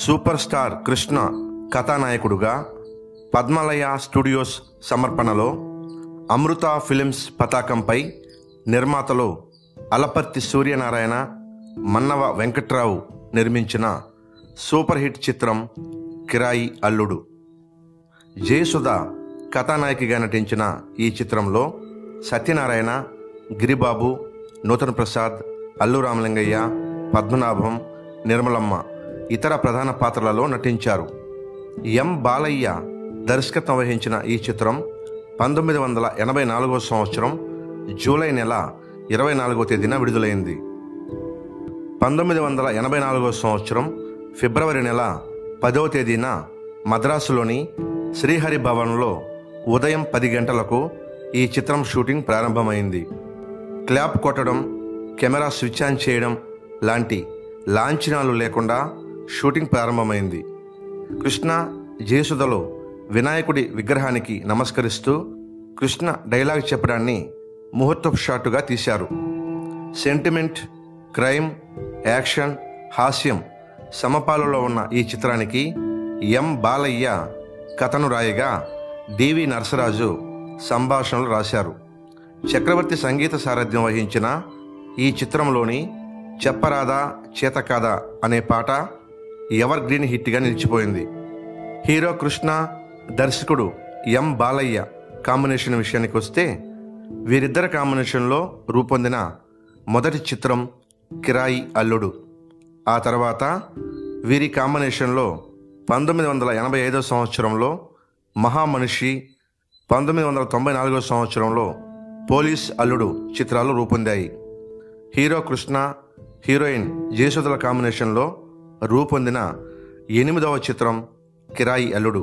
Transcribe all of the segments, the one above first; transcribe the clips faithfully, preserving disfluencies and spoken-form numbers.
Super star Krishna కథానాయకుడుగా Padmalaya studios సమర్పణలో Amrutha films పతాకంపై నిర్మాతలు అలపర్తి సూర్యనారాయణ, మన్నవ వెంకట్రావు నిర్మించిన సూపర్ హిట్ చిత్రం కిరాయి అల్లుడు. జయసుధ కథానాయకిగా నటించిన ఈ చిత్రంలో సత్యనారాయణ, గిరిబాబు, నూతన్ ప్రసాద్, అల్లు రామలింగయ్య, పద్మనాభం, నిర్మలమ్మ ఇతర ప్రధాన పాత్రలలో నటించారు. ఎం బాలయ్య దర్శకత్వం వహించిన ఈ చిత్రం పంతొమ్మిది వందల ఎనభై నాలుగవ సంవత్సరం జూలై నెల ఇరవై నాలుగవ తేదీన విడుదలైంది. పంతొమ్మిది వందల ఎనభై నాలుగవ సంవత్సరం ఫిబ్రవరి నెల పదవ తేదీన మద్రాసులోని శ్రీహరి భవన్లో ఉదయం పది గంటలకు ఈ చిత్రం షూటింగ్ ప్రారంభమైంది. క్లాప్ కొట్టడం, కెమెరా స్విచ్ ఆన్ చేయడం లాంటి లాంఛనాలు లేకుండా షూటింగ్ ప్రారంభమైంది. కృష్ణ జయసుధలో వినాయకుడి విగ్రహానికి నమస్కరిస్తూ కృష్ణ డైలాగ్ చెప్పడాన్ని ముహూర్తపు షాటుగా తీశారు. సెంటిమెంట్, క్రైమ్, యాక్షన్, హాస్యం సమపాలలో ఉన్న ఈ చిత్రానికి ఎం బాలయ్య కథను రాయగా డివి నరసరాజు సంభాషణలు రాశారు. చక్రవర్తి సంగీత సారథ్యం వహించిన ఈ చిత్రంలోని చెప్పరాదా చేతకాదా అనే పాట ఎవర్ గ్రీన్ హిట్గా నిలిచిపోయింది. హీరో కృష్ణ, దర్శకుడు ఎం బాలయ్య కాంబినేషన్ విషయానికి వస్తే వీరిద్దరి కాంబినేషన్లో రూపొందిన మొదటి చిత్రం కిరాయి అల్లుడు. ఆ తర్వాత వీరి కాంబినేషన్లో పంతొమ్మిది వందల ఎనభై ఐదవ సంవత్సరంలో మహామనిషి, పంతొమ్మిది వందల తొంభై నాలుగవ సంవత్సరంలో పోలీస్ అల్లుడు చిత్రాలు రూపొందాయి. హీరో కృష్ణ, హీరోయిన్ జయసుధల కాంబినేషన్లో రూపొందిన ఎనిమిదవ చిత్రం కిరాయి అల్లుడు.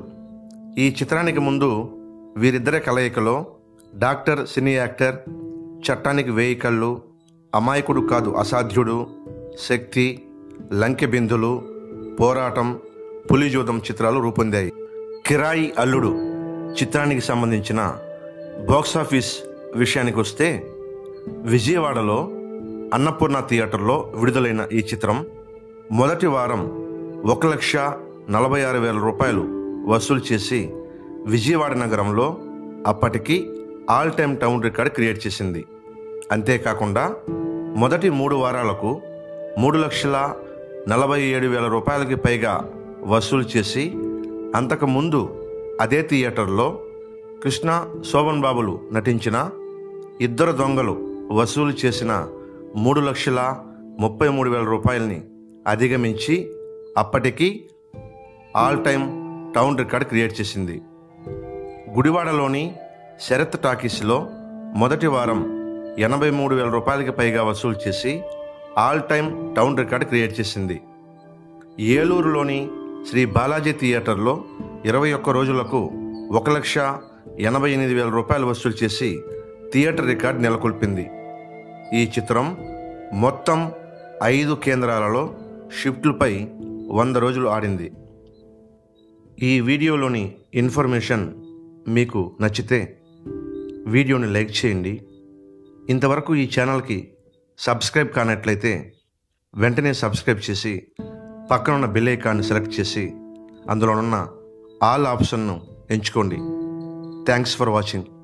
ఈ చిత్రానికి ముందు వీరిద్దరి కలయికలో డాక్టర్ సినీ యాక్టర్, చట్టానికి వేయి కళ్ళు, అమాయకుడు కాదు అసాధ్యుడు, శక్తి, లంకె బిందులు, పోరాటం, పులిజూదం చిత్రాలు రూపొందాయి. కిరాయి అల్లుడు చిత్రానికి సంబంధించిన బాక్సాఫీస్ విషయానికి వస్తే విజయవాడలో అన్నపూర్ణ థియేటర్లో విడుదలైన ఈ చిత్రం మొదటి వారం ఒక లక్ష నలభై ఆరు వేల రూపాయలు వసూలు చేసి విజయవాడ నగరంలో అప్పటికి all time town record create చేసింది. అంతేకాకుండా మొదటి మూడు వారాలకు మూడు లక్షల నలభై ఏడు వేల రూపాయలకి పైగా వసూలు చేసి అంతకుముందు అదే థియేటర్లో కృష్ణ, శోభన్ బాబులు నటించిన ఇద్దరు దొంగలు వసూలు చేసిన మూడు లక్షల ముప్పై మూడు వేల రూపాయలని అధిగమించి అప్పటికి all time town record create చేసింది. గుడివాడలోని శరత్ టాకీస్లో మొదటి వారం ఎనభై మూడు వేల రూపాయలకి పైగా వసూలు చేసి all time town record create చేసింది. ఏలూరులోని శ్రీ బాలాజీ థియేటర్లో ఇరవై ఒక్క రోజులకు ఒక లక్ష ఎనభై ఎనిమిది వేల రూపాయలు వసూలు చేసి థియేటర్ రికార్డ్ నెలకొల్పింది. ఈ చిత్రం మొత్తం ఐదు కేంద్రాలలో షిఫ్ట్లపై వంద రోజులు ఆడింది. ఈ వీడియోలోని ఇన్ఫర్మేషన్ మీకు నచ్చితే వీడియోని లైక్ చేయండి. ఇంతవరకు ఈ ఛానల్కి సబ్స్క్రైబ్ కానట్లయితే వెంటనే సబ్స్క్రైబ్ చేసి పక్కనున్న బెల్ ఐకాన్ని సెలెక్ట్ చేసి అందులోనున్న ఆల్ ఆప్షన్ను ఎంచుకోండి. Thanks for watching.